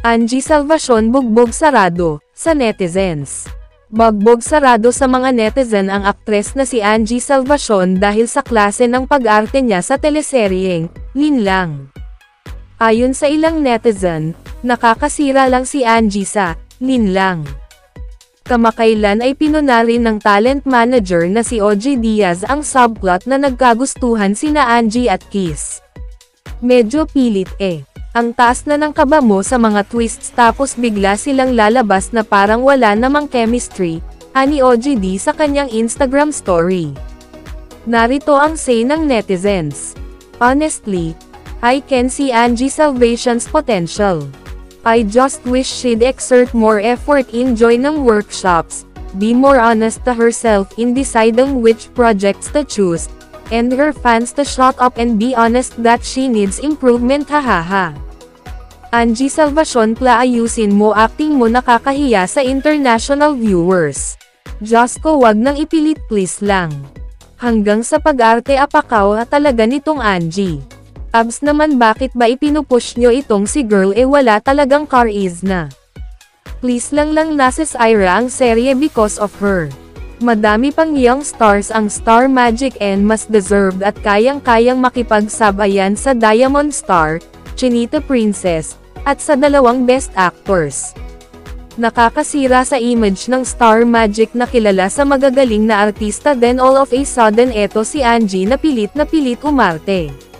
Angie Salvacion bugbog sarado, sa netizens. Bugbog sarado sa mga netizen ang aktres na si Angie Salvacion dahil sa klase ng pag-arte niya sa teleseryeng, Linlang. Ayon sa ilang netizen, nakakasira lang si Angie sa Linlang. Kamakailan ay pinuna rin ng talent manager na si OJ Diaz ang subplot na nagkagustuhan sina Angie at Kiss. Medyo pilit ang taas na ng kaba mo sa mga twists tapos bigla silang lalabas na parang wala namang chemistry, ani OJD sa kanyang Instagram story. Narito ang say ng netizens. Honestly, I can see Angie Salvacion's potential. I just wish she'd exert more effort in joining workshops, be more honest to herself in deciding which projects to choose, and her fans to shut up and be honest that she needs improvement hahaha. Angie Salvacion ayusin mo acting mo nakakahiya sa international viewers. Diyos ko wag nang ipilit please lang. Hanggang sa pag-arte apakaw talaga nitong Angie. Abs naman bakit ba ipinupush nyo itong si girl wala talagang charisma. Please lang nasis Ira ang serye because of her. Madami pang young stars ang Star Magic and mas deserved at kayang-kayang makipagsabayan sa Diamond Star, Chinita Princess, at sa dalawang best actors. Nakakasira sa image ng Star Magic na kilala sa magagaling na artista then all of a sudden eto si Angie na pilit umarte.